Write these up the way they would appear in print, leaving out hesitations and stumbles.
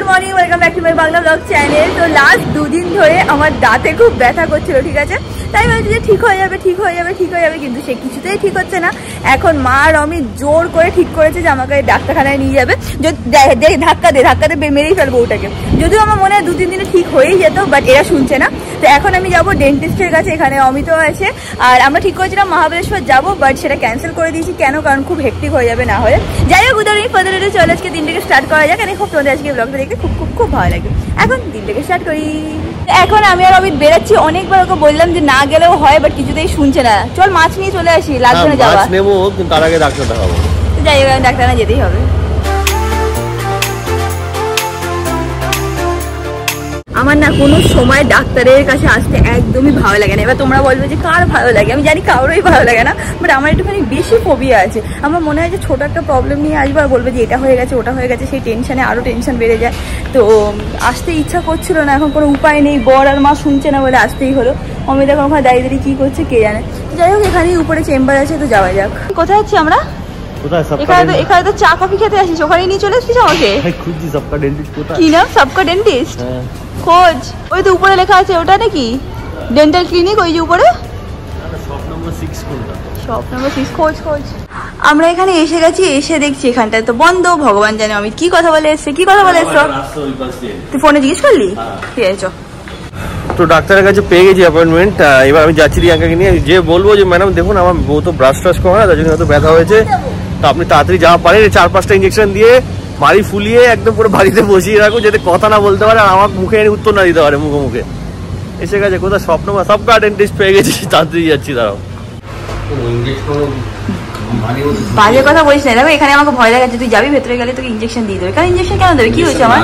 Morning, welcome back to my Bangla blog channel. তো last দুদিন ধরে আমার দাঁতে খুব ব্যথা করছিল, ঠিক আছে। তাই ভাবছি যে ঠিক হয়ে যাবে, ঠিক হয়ে যাবে, ঠিক হয়ে যাবে, কিন্তু সে কিছুতেই ঠিক হচ্ছে না। এখন মা আর অমিত জোর করে ঠিক করেছে যে আমাকে ডাক্তারখানায় নিয়ে যাবে। ধাক্কা দিয়ে মেরেই ফেলবো ওটাকে। যদিও আমার মনে হয় 2-3 দিনে ঠিক হয়েই যেত, বাট এরা শুনছে না। তো এখন আমি যাবো ডেন্টিস্টের কাছে, এখানে অমিতও আছে। আর আমরা ঠিক করেছিলাম মহাবলেশ্বর যাবো, বাট সেটা ক্যান্সেল করে দিয়েছি। কেন? কারণ খুব হেক্টিক হয়ে যাবে না হলে। যাই হোক, উদাহরণ ফাদারে চলে আজকে দিনটাকে স্টার্ট করা যাক। আমি খুব তোমাদের আজকে ব্লগটা দেখতে খুব খুব খুব ভালো লাগে। এখন দিনটাকে স্টার্ট করি। এখন আমি আর অমিত বেরাচ্ছি। অনেকবার ওকে বললাম যে না গেলেও হয়, বাট কিছুতেই শুনছে না। চল মাছ নিয়ে চলে আসি, লাগবে না যাওয়া। মাছ নেবো, কিন্তু তার আগে ডাক্তার দেখাবো। যাই হোক, ডাক্তারখানা যেতেই হবে। আমার না কোনো সময় ডাক্তারের কাছে আসতে একদমই ভালো লাগে না। এবার তোমরা বলবে যে কার ভালো লাগে, আমি জানি কারোরই ভালো লাগে না, বাট আমার একটুখানি বেশি ফোবিয়া আছে। আমার মনে হয় যে ছোট একটা প্রবলেম নিয়ে আসবো আর বলবে যে এটা হয়ে গেছে, ওটা হয়ে গেছে, সেই টেনশনে আরও টেনশন বেড়ে যায়। তো আসতে ইচ্ছা করছিল না, এখন কোনো উপায় নেই। বর আর মা শুনছে না বলে আসতেই হলো। অমিত এখন ওখানে দাঁড়িয়ে কী করছে কে জানে। যাই হোক, এখানেই উপরে চেম্বার আছে, তো যাওয়া যাক। কোথায় যাচ্ছি আমরা? এখানে তো চা কফি খেতে আসিস, ওখানে নিয়ে চলে এসেছিস আমাকে। কি নাম? সবকা ডেন্টিস্ট খোঁজ। ওই তো উপরে লেখা আছে, ওটা নাকি ডেন্টাল ক্লিনিক? ওই যে উপরে শপ নম্বর 6 খোঁজ। আমরা এখানে এসে গেছি, এসে দেখছি এখানটায় তো বন্ধ। ভগবান জানে অমিত কি কথা বলে এসছে, কি কথা বলে এসছো? তুই ফোনে জিজ্ঞেস করলি? ঠিক আছে। তো ডাক্তারের কাছে পেয়ে গেছি অ্যাপয়েন্টমেন্ট। এবার আমি যাচ্ছি রিয়াঙ্কাকে নিয়ে। যে বলবো যে ম্যাডাম দেখুন আমার বউ তো ব্রাশ ট্রাশ করে না, তার জন্য হয়তো ব্যথা হয়েছে, তো আপনি তাড়াতাড়ি যাওয়া পারেন। 4-5টা ইঞ্জেকশন দিয়ে মারি ফুলিয়ে একদম পুরো বাড়িতে বসিয়ে রাখো, যাতে কথা না বলতে পারে আর আমার মুখে উত্তর না দিতে পারে মুখে। এসে গেছে কোথায় স্বপ্ন সবকা ডেন্টিস্ট পেয়ে গেছি, তাড়াতাড়ি যাচ্ছি। দাঁড়াও, বাজে কথা বলিস না। দেখো এখানে আমাকে ভয় লাগাচ্ছে, তুই যাবি ভেতরে গেলে তোকে ইঞ্জেকশন দিয়ে দেবে। কারণ ইঞ্জেকশন কেন দেবে? কি হয়েছে আমার?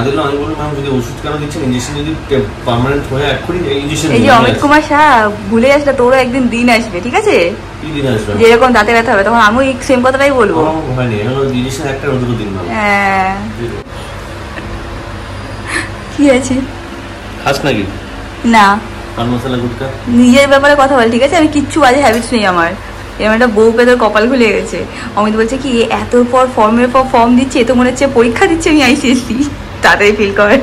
এই যে অমিত কুমার শাহ ভুলে যাস না, তোরও একদিন দিন আসবে, ঠিক আছে? যেরকম দাঁতে ব্যথা হবে তখন আমি সেম কথাটাই বলবো। হ্যাঁ, কি আছে? খাস নাকি? না, পান মশলা গুটকা নিজের ব্যাপারে কথা বল, ঠিক আছে? আমি কিচ্ছু বাজে হ্যাবিটস নেই আমার। এরকম একটা বউ পেয়ে তোর কপাল খুলে গেছে। অমিত বলছে কি এত পর ফর্মের পর ফর্ম দিচ্ছে, তো মনে হচ্ছে পরীক্ষা দিচ্ছে আমি আইসিএসসি। তাড়াতাড়ি ফিল করে।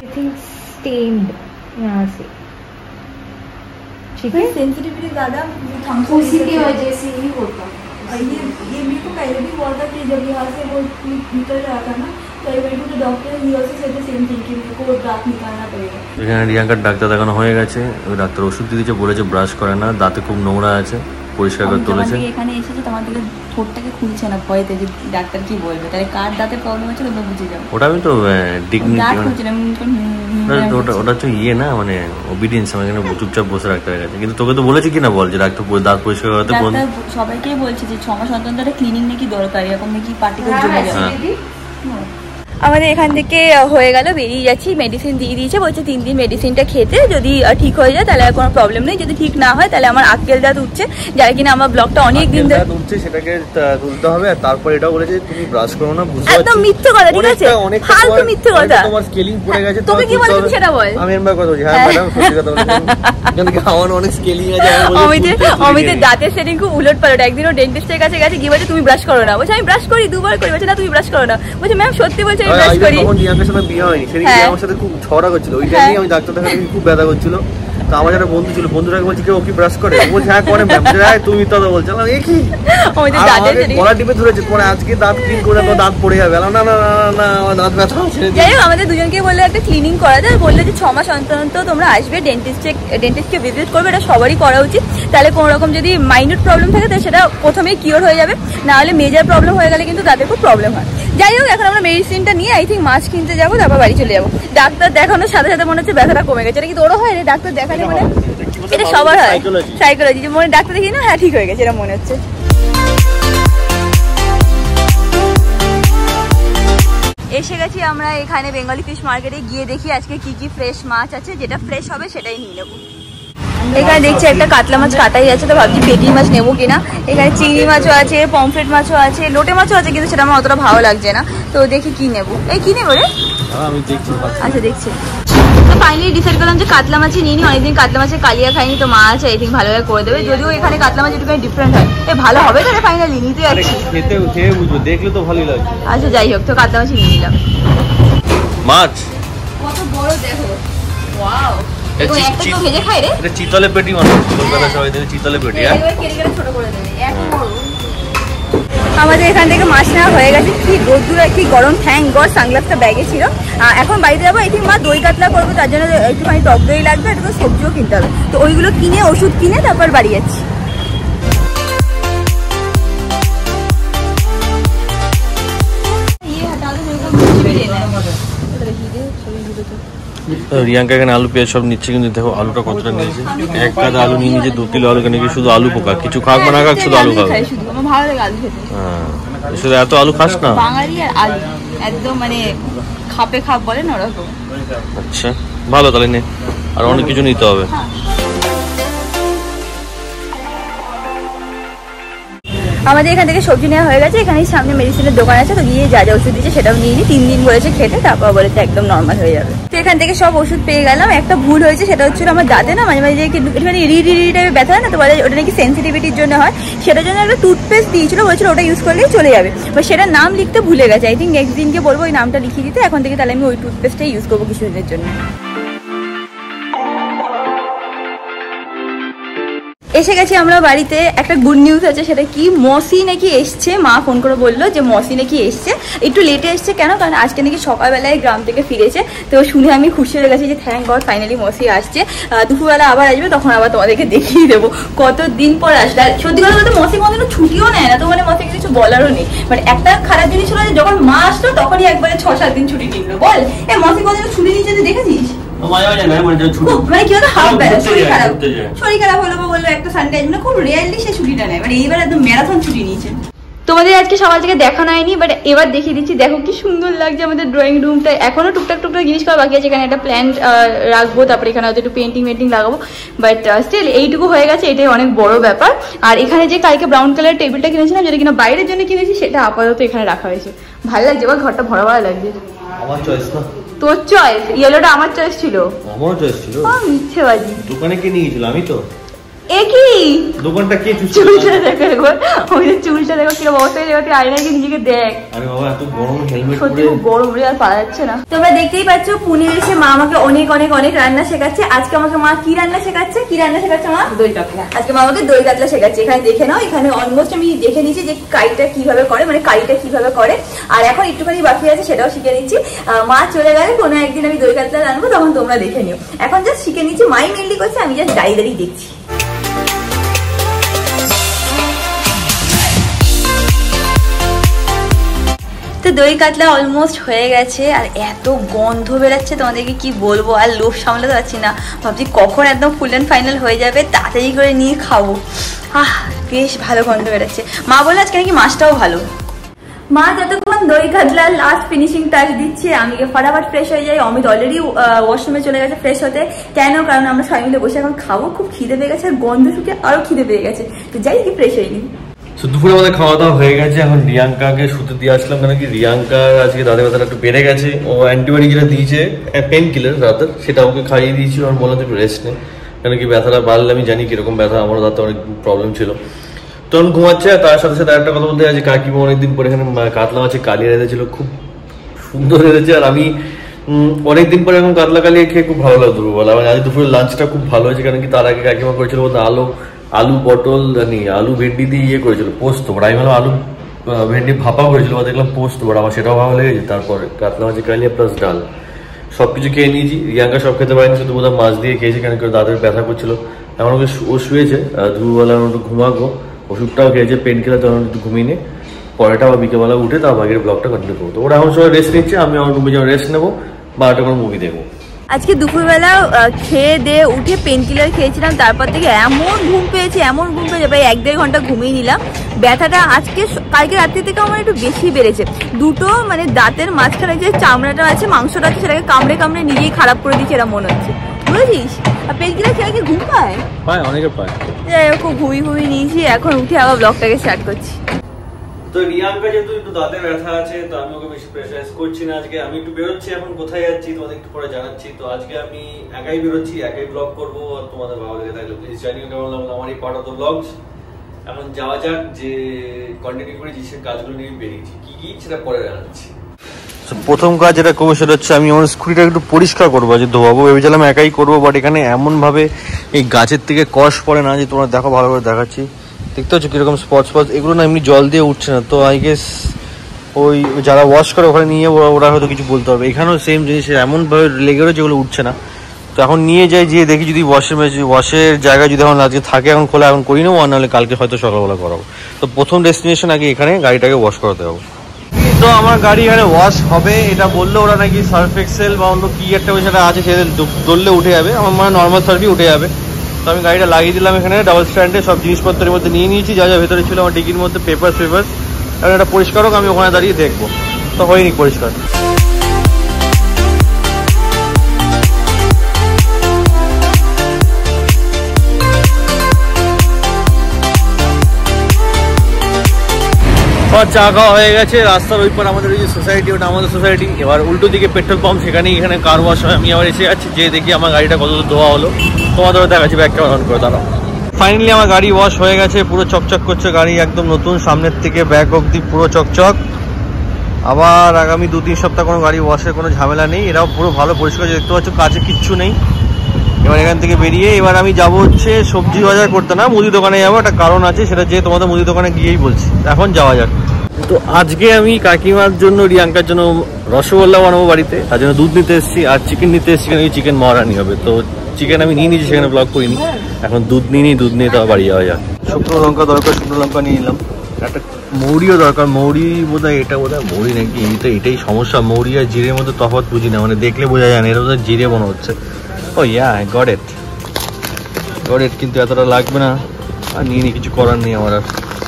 ठीक है, सेंसिटिविटी ज्यादा उसी की वजह से ही होता है। ये मेरे को पहले भी बोला था कि जब यहाँ से वो निकल रहा था ना, तो I went to the doctor, he also said the same thing कि मेरे को दांत निकालना पड़ेगा। এখানে রিয়াঙ্কার ডাক্তার দেখানো হয়ে গেছে। ওই ডাক্তার ওষুধ দিয়েছে, বলেছে ব্রাশ করে না, দাঁতে খুব নোংরা আছে, পরিষ্কার করে তুলেছে। এখানে এসেছে তোমার দিকে ঠোঁটটাকে খুলছে না ভয়তে যে ডাক্তার কি বলবে, তাহলে কার দাঁতে প্রবলেম আছে তোমরা বুঝে যাও। ওটা আমি তো ডিগনিটি, ওটা হচ্ছে ইয়ে না, মানে ওবিডিয়েন্স। আমার এখানে চুপচাপ বসে রাখতে হয়ে গেছে। কিন্তু তোকে তো বলেছি কিনা বল যে ডাক্তার দাঁত পরিষ্কার করতে। সবাইকেই বলছে যে 6 মাস অন্তর একটা ক্লিনিং নাকি দরকার, এরকম নাকি পার্টিকুলার জমে যায়। আমাদের এখান থেকে হয়ে গেল, বেরিয়ে যাচ্ছি। মেডিসিন দিয়ে দিয়েছে, বলছে 3 দিন মেডিসিনটা খেতে, যদি ঠিক হয়ে যায় তাহলে আর কোনো প্রবলেম নেই। যদি ঠিক না হয় তাহলে আমার আক্কেল দাঁত উঠছে, যারা কিনা আমার ব্লগটা অনেক দিন ধরে উঠছে, সেটাকে তুলতে হবে। আর তারপর এটাও বলেছে তুমি ব্রাশ করো না। একদম মিথ্যে কথা, ঠিক আছে? ফালতু মিথ্যে কথা। তোমার স্কেলিং পড়ে গেছে, তোকে কি বলেছে সেটা বল। আমি এমন কথা বলছি। হ্যাঁ ম্যাডাম, সত্যি কথা বলছি। কেন কি আমার অনেক স্কেলিং আছে। অমিতের দাঁতের সেটিং খুব উলটপালট। একদিনও ডেন্টিস্টের কাছে গেছে, গিয়ে বলছে তুমি ব্রাশ করো না। বলছে আমি ব্রাশ করি, 2বার করি। বলছে না তুমি ব্রাশ করো না। বলছে ম্যাম সত্যি বলছে আমি ব্রাশ করি। রিয়াঙ্কার সাথে বিয়ে হয়নি, সেদিন আমার সাথে খুব ঝগড়া করছিল। ওই টাইমে আমি ডাক্তার দেখাতে খুব ব্যথা করছিল। তো আমার একটা বন্ধু ছিল, বন্ধুটাকে বলছি কেউ কি ব্রাশ করে? বলছে হ্যাঁ করে ম্যাম। তুমি তো বলছো কি গলা টিপে ধরেছে, তোমার আজকে দাঁত ক্লিন করে দাঁত পড়ে যাবে। না না না না, আমার দাঁত ব্যথা হচ্ছে। যাই হোক, আমাদের দুজনকে বললে একটা ক্লিনিং করা যায়। বললে যে 6 মাস অন্তর অন্তর তোমরা আসবে, ডেন্টিস্টকে ভিজিট করবে। এটা সবারই করা উচিত। তাহলে কোনো রকম যদি মাইনর প্রবলেম থাকে তাহলে সেটা প্রথমেই কিওর হয়ে যাবে। না হলে মেজর প্রবলেম হয়ে গেলে কিন্তু তাদের খুব প্রবলেম হয়। যাই হোক, এখন আমরা মেডিসিনটা নিয়ে আই থিঙ্ক মাছ কিনতে যাবো, তারপর বাড়ি চলে যাবো। ডাক্তার দেখানোর সাথে সাথে মনে হচ্ছে ব্যথাটা কমে গেছে। এটা কি তোরও হয় রে? ডাক্তার দেখালে মানে এটা সবার হয়, সাইকোলজি। যে মনে ডাক্তার দেখি না, হ্যাঁ ঠিক হয়ে গেছে, এটা মনে হচ্ছে। এসে গেছি আমরা এখানে বেঙ্গলি ফিশ মার্কেটে। গিয়ে দেখি আজকে কি কি ফ্রেশ মাছ আছে, যেটা ফ্রেশ হবে সেটাই নিয়ে নেবো। এখানে দেখছি একটা কাতলা মাছ কাটাই আছে, তো ভাবছি পেটি মাছ নেবো কিনা। এখানে চিংড়ি মাছও আছে, পমফ্রেট মাছও আছে, লোটে মাছও আছে, কিন্তু সেটা আমার অতটা ভালো লাগছে না। তো দেখি কি নেবো। এই কি নেবো রে? আমি দেখছি। আচ্ছা দেখছি। তো ফাইনালি ডিসাইড করলাম যে কাতলা মাছই নিয়ে নি। অনেকদিন কাতলা মাছের কালিয়া খাইনি, তো মা আছে আই থিঙ্ক ভালোভাবে করে দেবে। যদিও এখানে কাতলা মাছ একটু ডিফারেন্ট হয়। ভালো হবে তাহলে ফাইনালি নিতে যাচ্ছি। খেতে বুঝবো, দেখলে তো ভালোই লাগছে। আচ্ছা যাই হোক, তো কাতলা মাছই নিয়ে নিলাম। মাছ বড় দেখো, ওয়াও। দেখো একটা তো ভেজে খাই রে। এটা চিতলে পেটি মানে কলকাতা সবাই দেবে চিতলে পেটি। এবার কেটে কেটে ছোট করে দেবে, এত বড়। আমাদের এখান থেকে মাছ নেওয়া হয়ে গেছে। কি রোদ্দুর আর কি গরম, থ্যাঙ্ক গড সানগ্লাসটা ব্যাগে ছিল। এখন বাড়িতে যাবো, এই মা দই কাতলা করবো, তার জন্য একটুখানি টক দই লাগবে, একটু সবজিও কিনতে হবে। তো ওইগুলো কিনে ওষুধ কিনে তারপর বাড়ি যাচ্ছি। রিয়াঙ্কা এখানে আলু পেঁয়াজ সব নিচ্ছে, কিন্তু দেখো আলুটা কতটা নিয়েছে। এক গাদা আলু নিয়ে নিয়েছে, 2 কিলো আলু কেন কি শুধু আলু পোকা, কিছু খাক না খাক শুধু আলু খাবে। ভালো লাগে আলু খেতে। হ্যাঁ, শুধু এত আলু খাস না? বাঙালি আর আলু একদম মানে খাপে খাপ বলে না ওরকম। আচ্ছা ভালো, তাহলে নে, আর অনেক কিছু নিতে হবে। আমাদের এখান থেকে সবজি নেওয়া হয়ে গেছে। এখানে সামনে মেডিসিনের দোকান আছে, তো গিয়ে যা যা ওষুধ দিচ্ছে সেটাও নিয়ে নিই। 3 দিন বলেছে খেতে, তারপর বলেছে একদম নর্মাল হয়ে যাবে। তো এখান থেকে সব ওষুধ পেয়ে গেলাম। একটা ভুল হয়েছে, সেটা হচ্ছিল আমার দাঁতে না মাঝে মাঝে একটুখানি রি টাইপের ব্যথা হয় না, তো বলে ওটা নাকি সেন্সিটিভিটির জন্য হয়। সেটার জন্য একটা টুথপেস্ট দিয়েছিল, বলছিল ওটা ইউজ করলেই চলে যাবে। বা সেটার নাম লিখতে ভুলে গেছে। আই থিঙ্ক নেক্সট দিনকে বলবো ওই নামটা লিখিয়ে দিতে। এখন থেকে তাহলে আমি ওই টুথপেস্টটাই ইউজ করবো কিছুদিনের জন্য। এসে গেছি আমরা বাড়িতে। একটা গুড নিউজ আছে, সেটা কি মসি নাকি এসছে। মা ফোন করে বললো যে মসি নাকি এসছে, একটু লেটে এসছে। কেন? কারণ আজকে নাকি সকালবেলায় গ্রাম থেকে ফিরেছে। তো শুনে আমি খুশি হয়ে গেছি যে থ্যাঙ্ক গড ফাইনালি মসি আসছে। দুপুরবেলা আবার আসবে, তখন আবার তোমাদেরকে দেখিয়ে দেবো কতদিন পর আসলে। সত্যি কথা বলতে মসি কোনোদিনও ছুটিও নেয় না, তো মানে মসিকে কিছু বলারও নেই। মানে একটা খারাপ জিনিস হলো যে যখন মা আসলো তখনই একবারে 6-7 দিন ছুটি নিল। বল মসি কোনোদিনও ছুটি নিচ্ছে দেখেছিস? মানে কি হতো, হাফ বেলা শরীর খারাপ হলো বা বললো একটা সানডে, মানে খুব রিয়েলি সে ছুটিটা নেয়। মানে এইবার একদম ম্যারাথন ছুটি নিয়েছে। তোমাদের আজকে সকাল থেকে দেখানো হয়নি, বাট এবার দেখিয়ে দিচ্ছি। দেখো কি সুন্দর লাগছে আমাদের ড্রয়িং রুমটা। এখনো টুকটাক জিনিস করা বাকি আছে। এখানে একটা প্ল্যান্ট রাখবো, তারপরে এখানে হয়তো একটু পেন্টিং লাগাবো, বাট স্টিল এইটুকু হয়ে গেছে, এটাই অনেক বড় ব্যাপার। আর এখানে যে কালকে ব্রাউন কালার টেবিলটা কিনেছিলাম, যেটা কিনা বাইরের জন্য কিনেছি, সেটা আপাতত এখানে রাখা হয়েছে। ভালো লাগছে, এবার ঘরটা ভরা ভরা লাগছে। আমার চয়েস না, তোর চয়েস। ইয়েলোটা আমার চয়েস ছিল। আমার চয়েস ছিল? মিথ্যেবাজি। দোকানে কে নিয়েছিল? আমি তো। একই দোকানটা কে চুজ চুলটা দেখো একবার, ওই যে চুলটা দেখো কিরকম অবস্থা হয়ে যাবে। আয়নায় গিয়ে নিজেকে দেখ। আরে বাবা এত গরম, হেলমেট সত্যি পরে খুব গরম রে, আর পারা যাচ্ছে না। তোমরা দেখতেই পাচ্ছ পুনে এসে মা আমাকে অনেক অনেক অনেক রান্না শেখাচ্ছে। আজকে আমাকে মা কি রান্না শেখাচ্ছে? কি রান্না শেখাচ্ছে মা? দই কাতলা। আজকে মা আমাকে দই কাতলা শেখাচ্ছে। এখানে দেখে নাও, এখানে অলমোস্ট আমি দেখে নিয়েছি যে কারিটা কিভাবে করে, মানে কারিটা কিভাবে করে। আর এখন একটুখানি বাকি আছে, সেটাও শিখে নিচ্ছি। মা চলে গেলে কোনো একদিন আমি দই কাতলা রান্নবো, তখন তোমরা দেখে নিও। এখন জাস্ট শিখে নিচ্ছি। মাই মেনলি করছে, আমি জাস্ট দাঁড়িয়ে দাঁড়িয়ে দেখছি। তো দই কাতলা অলমোস্ট হয়ে গেছে, আর এত গন্ধ বেরাচ্ছে তোমাদেরকে কি বলবো। আর লোভ সামলাতে পারছি না, ভাবছি কখন একদম ফুল অ্যান্ড ফাইনাল হয়ে যাবে, তাড়াতাড়ি করে নিয়ে খাবো। বেশ ভালো গন্ধ বেরাচ্ছে। মা বললো আজকে নাকি মাছটাও ভালো। মা যতক্ষণ দই কাতলার লাস্ট ফিনিশিং টাচ দিচ্ছে, আমি ফটাফট ফ্রেশ হয়ে যাই। অমিত অলরেডি ওয়াশরুমে চলে গেছে ফ্রেশ হতে। কেন? কারণ আমরা সবাই মিলে বসে এখন খাবো। খুব খিদে পেয়ে গেছে, আর গন্ধ শুকে আরো খিদে পেয়ে গেছে। তো যাই কি ফ্রেশ হয়ে নি। দুপুরে আমাদের খাওয়া দাওয়া হয়ে গেছে। এখন রিয়াঙ্কাকে শুতে দিয়ে আসলাম, কেন কি রিয়াঙ্কার আজকে দাঁতের ব্যথাটা একটু বেড়ে গেছে। ও অ্যান্টিবায়োটিক যেটা দিয়েছে, পেন কিলার রাতের, সেটা ওকে খাইয়ে দিয়েছি। ওর বললাম একটু রেস্ট নে, কেন কি ব্যথাটা বাড়লে আমি জানি কিরকম ব্যথা। আমারও দাঁতে অনেক প্রবলেম ছিল, তখন ঘুমাচ্ছে। তার সাথে সাথে একটা কথা বলতে আছে, কাকিমা অনেকদিন পরে এখানে কাতলা মাছের কালিয়া রেঁধেছিল, খুব সুন্দর রেঁধেছে। আর আমি অনেকদিন পরে এখন কাতলা কালিয়া খেয়ে খুব ভালো লাগতো দুপুরবেলা। মানে আজ দুপুরের লাঞ্চটা খুব ভালো হয়েছে, কারণ কি তার আগে কাকিমা করেছিল বলতে আলু পটল আলু ভেন্ডি দিয়ে ইয়ে করেছিল পোস্ত। আমি ভাবলাম আলু ভেন্ডি ভাপা করেছিল, দেখলাম পোস্ত। আমার সেটাও ভালো লেগেছে। তারপরে কাতলা মাছের কালিয়া প্লাস ডাল সবকিছু খেয়ে নিয়েছি। রিয়াঙ্কা সব খেতে পারেনি, শুধু বোধহয় মাছ দিয়ে খেয়েছে, কেন করে দাঁতের ব্যথা করছিল। এখন ওকে ও শুয়েছে, দুপুরবেলা একটু ঘুমাবো। ওষুধটাও খেয়েছে পেন কিলার, তখন একটু ঘুমিয়ে নিয়ে পরেটা আবার বিকেলবেলা উঠে তার বাগের ব্লগটা কন্টিনিউ করবো। তো ওরা এখন সবাই রেস্ট নিচ্ছে, আমি আমার রুমে যাবো রেস্ট নেবো, 12টা করে মুভি দেখবো। আজকে দুপুরবেলা খেয়ে দিয়ে উঠে পেন কিলার খেয়েছিলাম, তারপর থেকে এমন ঘুম পেয়েছে প্রায় 1-1.5 ঘন্টা ঘুমিয়ে নিলাম। ব্যথাটা আজকে কালকে রাত্রি থেকে আমার একটু বেশি বেড়েছে। দুটো মানে দাঁতের মাঝখানে যে চামড়াটা আছে, মাংসটা আছে, সেটাকে কামড়ে কামড়ে নিজেই খারাপ করে দিচ্ছে এরা মনে হচ্ছে, বুঝেছিস? আর পেন কিলার খেয়ে কি ঘুম পায়? অনেকে পায়। খুব ঘুমিয়ে নিয়েছি, এখন উঠে আবার ব্লগটাকে স্টার্ট করছি। তো রিয়াঙ্কা যেহেতু একটু দাঁতের ব্যথা আছে, তো আমি ওকে বেশি প্রেসারাইজ করছি না। আজকে আমি একটু বেরোচ্ছি, এখন কোথায় যাচ্ছি তোমাদের একটু পরে জানাচ্ছি। তো আজকে আমি একাই বেরোচ্ছি, একাই ব্লগ করবো। আর তোমাদের ভালো লেগে থাকলে প্লিজ জানিও কেমন লাগলো আমার এই পার্ট অফ দ্য ব্লগস। এখন যাওয়া যাক, যে কন্টিনিউ করেছি সে কাজগুলো নিয়ে বেরিয়েছি, কি সেটা পরে জানাচ্ছি। প্রথম কাজ যেটা করবো সেটা হচ্ছে আমি আমার স্কুটিটা একটু পরিষ্কার করবো, যে ধোয়াবো ভেবেছিলাম একাই করবো, বাট এখানে এমনভাবে এই গাছের থেকে কষ পড়ে না, যে তোমরা দেখো ভালো করে দেখাচ্ছি, দেখতে পাচ্ছ কিরকম স্পট এগুলো না এমনি জল দিয়ে উঠছে না। তো আই গেস ওই যারা ওয়াশ করে ওখানে নিয়ে ওরা হয়তো কিছু বলতে পারবে। এখানেও সেম জিনিস এমনভাবে লেগে রয়েছে যেগুলো উঠছে না। তো এখন নিয়ে যাই, যেয়ে দেখি যদি ওয়াশের জায়গায় যদি এখন আজকে থাকে এখন খোলা, এখন করি নেবো, আর নাহলে কালকে হয়তো সকালবেলা করাবো। তো প্রথম ডেস্টিনেশন আগে এখানে গাড়িটাকে ওয়াশ করাতে হবে। তো আমার গাড়ি এখানে ওয়াশ হবে, এটা বললো ওরা নাকি সার্ফ এক্সেল বা অন্য কি একটা সেটা আছে, সেটা দললে উঠে যাবে, আমার মানে নর্মাল সার্ফই উঠে যাবে। তো আমি গাড়িটা লাগিয়ে দিলাম এখানে ডাবল স্ট্যান্ডে, সব জিনিসপত্রের মধ্যে নিয়ে নিয়েছি, যা যা ভেতরে ছিল আমার ডিকির মধ্যে, পেপার আর এটা পরিষ্কার হোক, আমি ওখানে দাঁড়িয়ে দেখবো। তো হয়নি পরিষ্কার। চা খাওয়া হয়ে গেছে, রাস্তার ওই পর আমাদের ওই যে সোসাইটি, ওটা আমাদের সোসাইটি। এবার উল্টো দিকে পেট্রোল পাম্প, সেখানেই এখানে কার ওয়াশ হয়। আমি আবার এসে যাচ্ছি, যে দেখি আমার গাড়িটা কত ধোয়া হলো, তোমাদের দেখাচ্ছি, ব্যাক ক্যামেরা অন করে দাঁড়াও। ফাইনালি আমার গাড়ি ওয়াশ হয়ে গেছে, পুরো চকচক করছে গাড়ি, একদম নতুন, সামনের থেকে ব্যাক অব্দি পুরো চকচক। আবার আগামী 2-3 সপ্তাহ কোনো গাড়ি ওয়াশের কোনো ঝামেলা নেই। এরাও পুরো ভালো পরিষ্কার, দেখতে পাচ্ছ কাছে কিচ্ছু নেই। এবার এখান থেকে বেরিয়ে এবার আমি যাবো হচ্ছে সবজি বাজার করতে, না মুদি দোকানে যাবো, একটা কারণ আছে, সেটা যে তোমাদের মুদি দোকানে গিয়েই বলছি। এখন যাওয়া যাক। তো আজকে আমি কাকিমার জন্য, রিয়াঙ্কার জন্য রসগোল্লা বানাবো বাড়িতে, তার জন্য দুধ নিতে এসেছি, আর চিকেন নিতে এসেছি, চিকেন মহারানি হবে। তো চিকেন আমি নিয়ে নিয়েছি, সেখানে ব্লগ করিনি, এখন দুধ নিয়ে দুধ নিয়ে তো বাড়ি যাওয়া যাক। শুকনো লঙ্কা দরকার, শুকনো লঙ্কা নিয়ে নিলাম। একটা মৌরিও দরকার, মৌরি বোধহয় এটা বোধহয় মৌরি নাকি, এটাই সমস্যা, মৌরি আর জিরের মধ্যে তফাৎ বুঝি না, মানে দেখলে বোঝা যায় না, এটা বোধহয় জিরে মনে হচ্ছে। ও ইয়া গট ইট, কিন্তু এতটা লাগবে না, আর নিয়ে নিই, কিছু করার নেই আমার। আর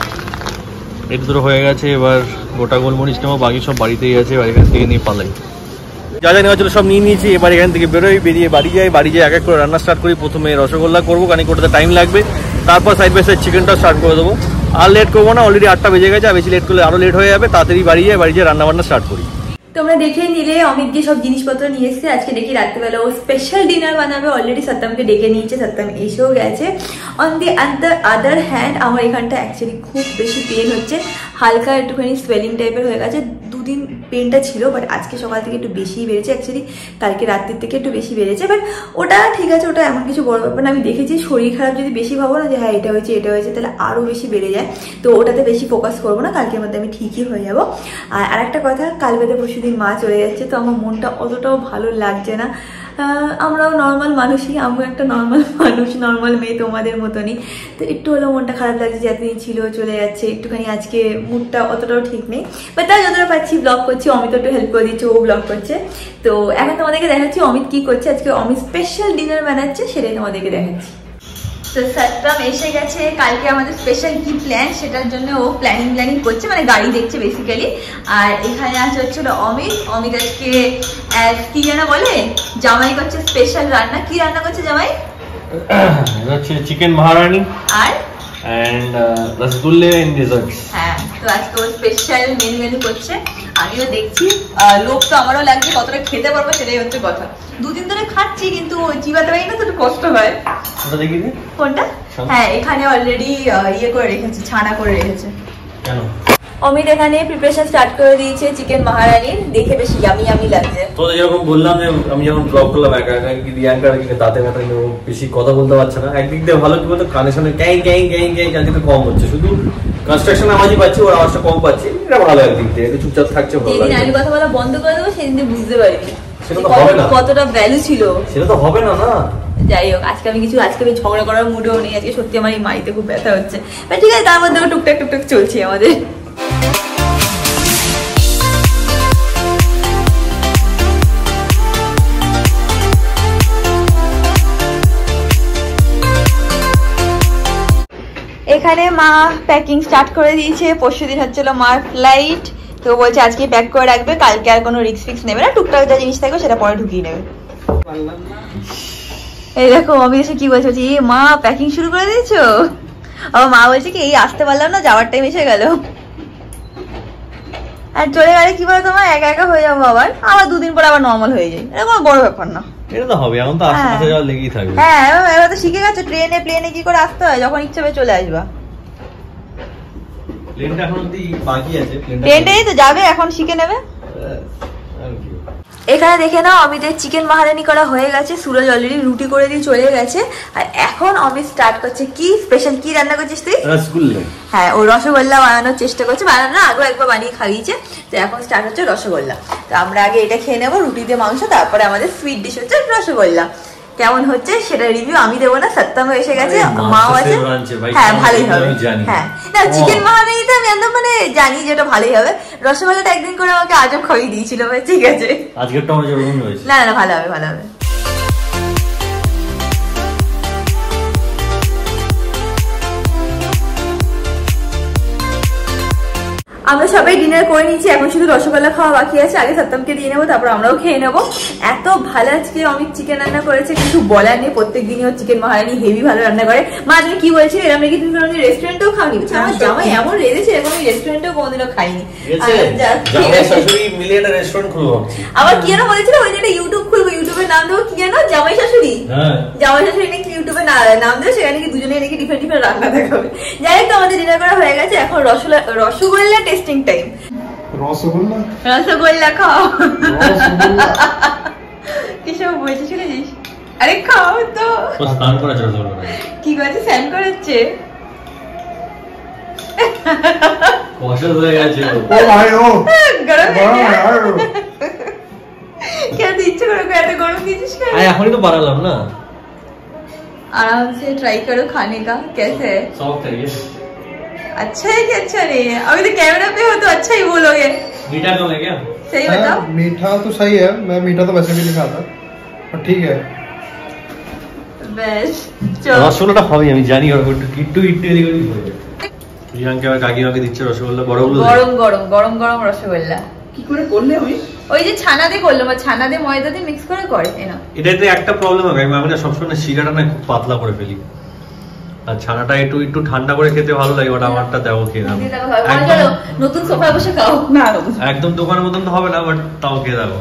এটা দুটো হয়ে গেছে, এবার গোটা গোলমরিচ নেবো, বাকি সব বাড়িতেই আছে, এবার এখান থেকে নিয়ে পালাই। যা যা নেওয়া ছিল সব নিয়ে নিয়েছি, এবার এখান থেকে বেরিয়ে বাড়ি যাই এক এক করে রান্না স্টার্ট করি। প্রথমে রসগোল্লা করবো, কারণ করতে টাইম লাগবে, তারপর সাইড বাই সাইড চিকেনটা স্টার্ট করে দেবো। আর লেট করবো না, অলরেডি 8টা বেজে গেছে, আর বেশি লেট করলে আরও লেট হয়ে যাবে। তাড়াতাড়ি বাড়ি যাই রান্না বান্না স্টার্ট করি। তোমরা দেখে নিলে অমিত গিয়ে সব জিনিসপত্র নিয়ে এসেছে। আজকে দেখি রাত্রেবেলা ও স্পেশাল ডিনার বানাবে, অলরেডি সত্তমকে ডেকে নিয়েছে, সত্তম এসেও গেছে। অন দি আদার হ্যান্ড আমার এখানটা অ্যাকচুয়ালি খুব বেশি পেন হচ্ছে, হালকা একটুখানি সোয়েলিং টাইপের হয়ে গেছে। দুদিন পেনটা ছিল, বাট আজকে সকাল থেকে একটু বেশিই বেড়েছে, অ্যাকচুয়ালি কালকে রাত্রির থেকে একটু বেশি বেড়েছে, বাট ওটা ঠিক আছে, ওটা এমন কিছু বড় ব্যাপার না। আমি দেখেছি শরীর খারাপ যদি বেশি ভাবো না যে হ্যাঁ এটা হয়েছে তাহলে আরও বেশি বেড়ে যায়, তো ওটাতে বেশি ফোকাস করবো না, কালকের মধ্যে আমি ঠিকই হয়ে যাবো। আর একটা কথা, কাল বাদে পরশুদিন মা চলে যাচ্ছে, তো আমার মনটা অতটাও ভালো লাগছে না। আমরাও নর্মাল মানুষই, আমিও একটা নর্মাল মানুষ, নর্মাল মেয়ে তোমাদের মতনই, তো একটু হলেও মনটা খারাপ লাগছে যে এতদিন ছিল চলে যাচ্ছে, একটুখানি আজকে মুডটা অতটাও ঠিক নেই, বাট তাই যতটা পাচ্ছি ব্লগ করছি। অমিত একটু হেল্প করে দিচ্ছে, ও ব্লগ করছে। তো এখন তোমাদেরকে দেখাচ্ছি অমিত কি করছে। আজকে অমিত স্পেশাল ডিনার বানাচ্ছে, সেটাই তোমাদেরকে দেখাচ্ছি। তো সত্তম এসে গেছে, কালকে আমাদের স্পেশাল কি প্ল্যান সেটার জন্য ও প্ল্যানিং করছে, মানে গাড়ি দেখছে বেসিক্যালি। আর এখানে আছে হচ্ছিল অমিত আজকে কি যেন বলে, জামাই করছে স্পেশাল রান্না। কি রান্না করছে জামাই? চিকেন মহারানি আর রসগোল্লা এন্ড ডেজার্টস। হ্যাঁ, তো আজকে ও স্পেশাল মেনু করছে, আমিও দেখছি। লোভ তো আমারও লাগছে, কতটা খেতে পারবো সেটাই হচ্ছে কথা। দুদিন ধরে খাচ্ছি, কিন্তু চিবাতে পারি না, তো একটু কষ্ট হয়। কোনটা? হ্যাঁ, এখানে অলরেডি করে রেখেছে, ছানা করে রেখেছে। কেন? অমিত এখানে প্রিপারেশন স্টার্ট করে দিয়েছে চিকেন মহারানির, দেখে বেশ ইয়ামি লাগছে। তো যেরকম বললাম যে আমি যখন ব্লগ করলাম একা রিয়াঙ্কার দাঁতে ব্যথা, বেশি কথা বলতে পারছে না। একদিক দিয়ে ভালো, কি বলতো, কানে সামনে ক্যাং কিন্তু কম হচ্ছে, শুধু কনস্ট্রাকশন আওয়াজই পাচ্ছি, ওর আওয়াজটা কম পাচ্ছি, এটা ভালো একদিক দিয়ে, একটু চুপচাপ থাকছে। যেদিন আমি কথা বলা বন্ধ করে দেবো সেদিন বুঝতে পারিনি সেটা তো হবে না, কতটা ভ্যালু ছিল, সেটা তো হবে না। যাই হোক, আজকে আমি ঝগড়া করার মুডেও নেই, আজকে সত্যি আমার এই মাড়িতে খুব ব্যথা হচ্ছে, ঠিক আছে, তার মধ্যেও টুকটাক চলছে আমাদের। এখানে মা প্যাকিং স্টার্ট করে দিয়েছে। পরশুদিন হচ্ছিল মার ফ্লাইট, তো বলছে আজকে প্যাক করে রাখবে, কালকে আর কোনো রিস্ক নেবে না, টুকটাক যা জিনিস থাকবে সেটা পরে ঢুকিয়ে নেবে। এই দেখো আমি এসে কি বলছে, মা প্যাকিং শুরু করে দিয়েছো? আমার মা বলছে কি এই আসতে পারলাম না, যাওয়ার টাইম এসে গেল। আর চলে গেলে কি বলে তোমার একা হয়ে যাবো, আবার 2 দিন পর আবার নর্মাল হয়ে যায়, এটা কোনো বড় ব্যাপার না। এটা তো হবে, এখন তো আসতে যাওয়া লেগেই থাকবে। হ্যাঁ, এবার তো শিখে গেছো, প্লেনে কি করে আসতে হয়, যখন ইচ্ছে হবে চলে আসবা। প্লেনটা এখন বাকি আছে, প্লেনটাই তো যাবে, এখন শিখে নেবে। এখানে দেখে নাও অমিতের চিকেন মাহারানি করা হয়ে গেছে, সুরজ অলরেডি রুটি করে দিয়ে চলে গেছে। আর এখন অমিত স্টার্ট করছে কি স্পেশাল কি রান্না করছিস তুই? রসগোল্লা। হ্যাঁ, ও রসগোল্লা বানানোর চেষ্টা করছে, বানানো না আগেও একবার বানিয়ে খাইয়েছে। তো এখন স্টার্ট হচ্ছে রসগোল্লা। তো আমরা আগে এটা খেয়ে নেবো, রুটি দিয়ে মাংস, তারপরে আমাদের সুইট ডিশ হচ্ছে রসগোল্লা। কেমন হচ্ছে সেটা রিভিউ আমি দেবো না, সত্যম এসে গেছে, মাও আছে। হ্যাঁ ভালোই হবে। হ্যাঁ না, চিকেন মাহারানিতে আমি একদম মানে জানি যেটা ভালোই হবে। রসগোল্লাটা একদিন করে আমাকে আজব খাইয়ে দিয়েছিল, ঠিক আছে। আজকেরটা আমার যেরকম হয়েছে। না না, ভালো হবে ভালো হবে। আমরা সবাই ডিনার করে নিয়েছি, এখন শুধু রসগোল্লা খাওয়া বাকি আছে। আগে সত্যমকে দিয়ে নেবো, তারপর আমরাও খেয়ে নেবো। এত ভালো আজকে অমিত চিকেন রান্না করেছে, কিছু বলার নেই। প্রত্যেক দিনই ওর চিকেন মাহারানি হেভি ভালো রান্না করে। মা তুমি কি বলছিলে, এরকম নাকি তুমি কোনোদিন রেস্টুরেন্টেও খাওনি? আমার জামাই এমন রেঁধেছে, এরকম আমি রেস্টুরেন্টেও কোনোদিনও খাইনি। আবার কি যেন বলেছিল, ওই যে ইউটিউব খুলবো, ইউটিউবের নাম দেবো কি যেন, জামাই শাশুড়ি। জামাই শাশুড়ি নাকি ইউটিউবের নাম দেবো, সেখানে নাকি দুজনে নাকি ডিফারেন্ট ডিফারেন্ট রান্না দেখাবে। যাই হোক, তো আমাদের ডিনার করা হয়ে গেছে, এখন রসগোল্লা টেস্টিং টাইম। রসগোল্লা খাও। কিসব বলছিস শুনেছিস? আরে খাও তো। কি করছে, স্নান করাচ্ছে? কেন ইচ্ছে করে এত গরম দিয়েছিস? এখনই তো বানালাম না। आराम से ट्राई करो खाने का, कैसे है? सॉफ्ट है ये। अच्छा है कि अच्छा नहीं है? अभी तो कैमरा पे हो तो अच्छा ही बोलोगे। मीठा कम है क्या? सही बताओ। मीठा तो सही है, मैं मीठा तो वैसे भी नहीं खाता, पर ठीक है। বেশ, রসগোল্লাটা হবে আমি জানি, ওর একটু এদিকে হয়ে যায়। প্রিয়াঙ্কা আর কাকিমাকে দিচ্ছে রসগোল্লা, বড়গুলো গরম গরম গরম গরম রসগোল্লা। কি করে করলে আমি? ওই যে ছানা দিয়ে করলো, বা ছানা দিয়ে ময়দা দিয়ে মিক্স করে করে না। এটাতে একটা প্রবলেম হবে, আমি না সবসময় শিরাটা না খুব পাতলা করে ফেলি, আর ছানাটা একটু ঠান্ডা করে খেতে ভালো লাগে। বাট আমারটা দেখো খেয়ে দাও, নতুন সোফায় বসে খাও না। একদম দোকানের মতন তো হবে না, বাট তাও খেয়ে দেখো।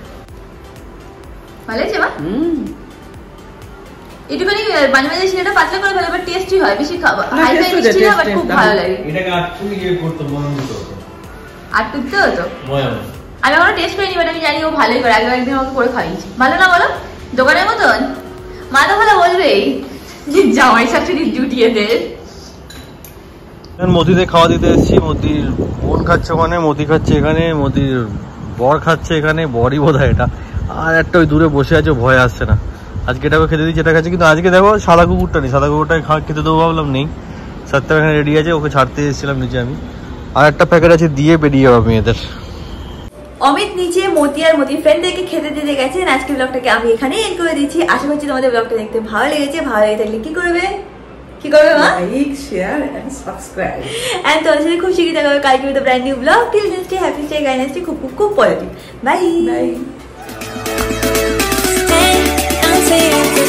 ভালো আছে মা? একটুখানি বানিয়ে শিরাটা পাতলা করে ফেলে, বাট টেস্টি হয়, বেশি খাবার হাই ফাই মিষ্টি না, বাট খুব ভালো লাগে। এটাকে আটটু ইয়ে করতে মনে হতো, আটটু দিতে হতো। আমি আমার টেস্ট করিনি, বাট আমি জানি ও ভালোই করে। আগে একদিন আমাকে করে খাইয়েছি। ভালো না বলো? দোকানের মতন? মা তো ভালো বলবেই, জামাই শাশুড়ি জুটিয়েতে। মতিতে খাওয়া দিতে এসেছি, মতির বোন খাচ্ছে ওখানে, মতি খাচ্ছে এখানে, মতির বর খাচ্ছে এখানে, বরই বোধ হয় এটা। আর একটা ওই দূরে বসে আছে, ভয় আসছে না। আজকে এটাকে খেতে দিচ্ছি, এটা খাচ্ছে। কিন্তু আজকে দেখো সাদা কুকুরটা নেই, সাদা কুকুরটাকে খেতে দেবো ভাবলাম, নেই। সত্যি এখানে রেডি আছে, ওকে ছাড়তে এসেছিলাম নিচে আমি। আর একটা প্যাকেট আছে, দিয়ে বেরিয়ে যাবো মেয়েদের। অমিত নিচে মতি আর মতির ফ্রেন্ডদেরকে খেতে দিতে গেছেন। আজকের ব্লগটাকে আমি এখানে এন্ড করে দিচ্ছি। আশা করছি তোমাদের ব্লগটা দেখতে ভালো লেগেছে। ভালো লেগে থাকলে কি করবে মা? Like, share and subscribe. And তোমাদের সাথে খুব শিখে দেখা হবে কালকে with brand new blog. Till then stay happy, stay kind, stay খুব খুব খুব পজিটিভ। Bye bye.